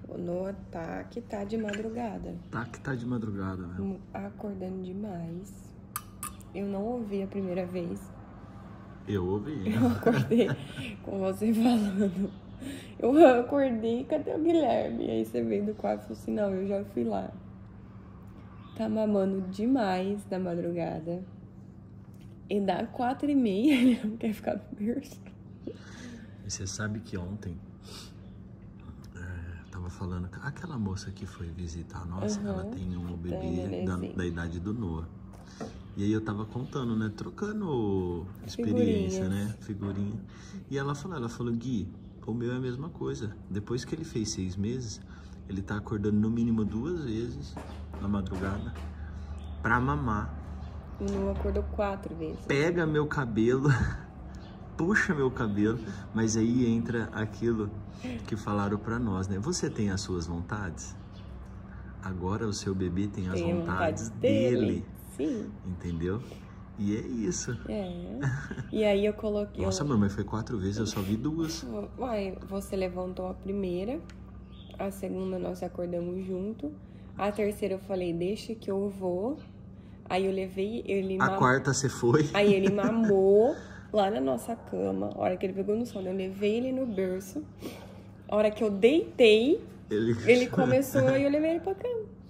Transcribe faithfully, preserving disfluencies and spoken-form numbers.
O Noah tá que tá de madrugada. Tá que tá de madrugada, né? Acordando demais. Eu não ouvi a primeira vez. Eu ouvi. Eu acordei com você falando. Eu acordei, cadê o Guilherme? Aí você veio do quarto e falou assim, não, eu já fui lá. Tá mamando demais da madrugada. E dá quatro e meia, ele não quer ficar no berço. E você sabe que ontem, é, tava falando, aquela moça que foi visitar nós, uhum. Ela tem um bebê da, da idade do Noah. E aí eu tava contando, né, trocando experiência, Figurinhas. né, figurinha. E ela falou, ela falou, Gui, o meu é a mesma coisa. Depois que ele fez seis meses, ele tá acordando no mínimo duas vezes na madrugada pra mamar. O Noah acordou quatro vezes. Pega meu cabelo, puxa meu cabelo, mas aí entra aquilo que falaram pra nós, né? Você tem as suas vontades? Agora o seu bebê tem as tem vontades dele. dele. Sim. Entendeu? E é isso. É. E aí eu coloquei... Nossa, eu... mamãe, foi quatro vezes, eu só vi duas. Uai, você levantou a primeira, a segunda nós acordamos junto, a terceira eu falei, deixa que eu vou... Aí eu levei ele... A mam... quarta você foi? Aí ele mamou lá na nossa cama. A hora que ele pegou no sono, eu levei ele no berço. A hora que eu deitei, ele, ele começou e eu levei ele pra cama.